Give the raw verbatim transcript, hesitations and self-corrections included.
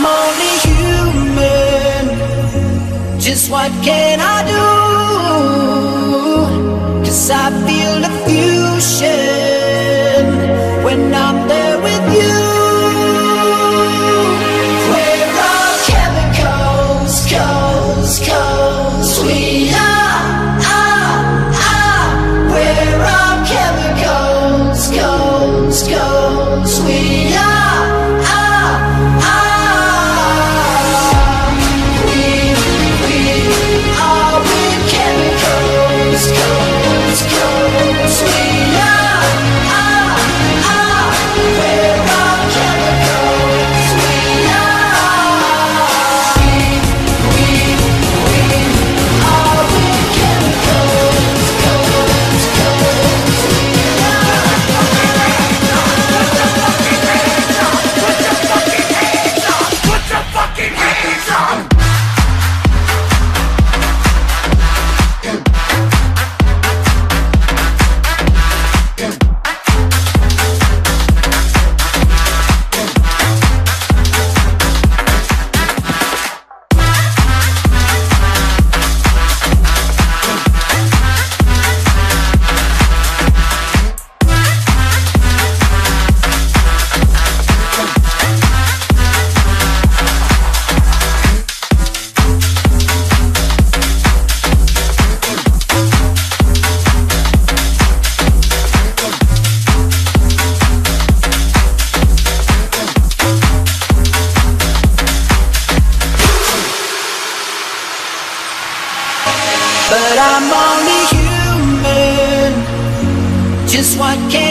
I'm only human. Just what can I do? 'Cause I feel the fusion when I'm there with you. We're all chemicals, coals, coals. We are, are, are. We're all chemicals, coals, coals. We are, are, are. We, we are with chemicals, coals, coals. We are, are, are. We're all chemicals. We are. We, we, we are with chemicals, coals, coals. We are. Put your fucking hands up! But I'm only human. Just what can